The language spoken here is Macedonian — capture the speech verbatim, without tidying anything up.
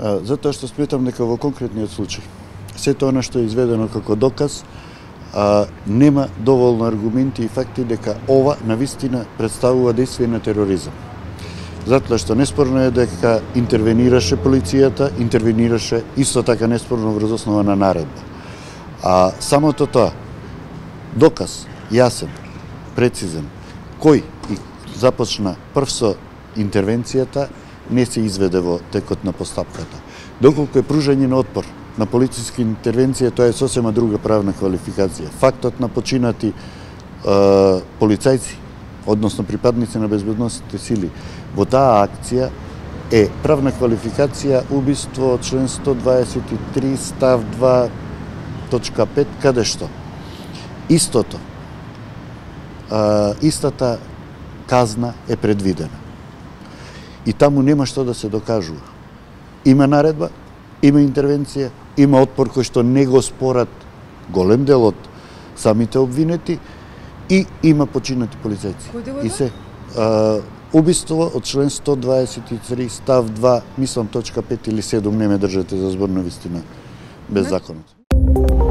Затоа што сметам дека во конкретниот случај сето она што е изведено како доказ а, нема доволно аргументи и факти дека ова навистина представува действие на тероризам. Затоа што неспорно е дека интервенираше полицијата, интервенираше исто така неспорно врз основа на наредба. А самото тоа, доказ, јасен, прецизен, кој и започна прв со интервенцијата, не се изведе во текот на постапката. Доколку е пружање на отпор на полициска интервенција, тоа е сосема друга правна квалификација. Фактот на починати е, полицајци, односно припадници на безбедносните сили, во таа акција е правна квалификација убиство од член сто дваесет и три став два точка пет, каде што истото, е, истата казна е предвидена. И таму нема што да се докажува. Има наредба, има интервенција, има отпор кој што не го спорат голем дел од самите обвинети и има починати полицајци. Кој дел е и се а, убиство од член сто дваесет и три став два, мислам точка пет или седум, не ме држате за зборна вистина без законот.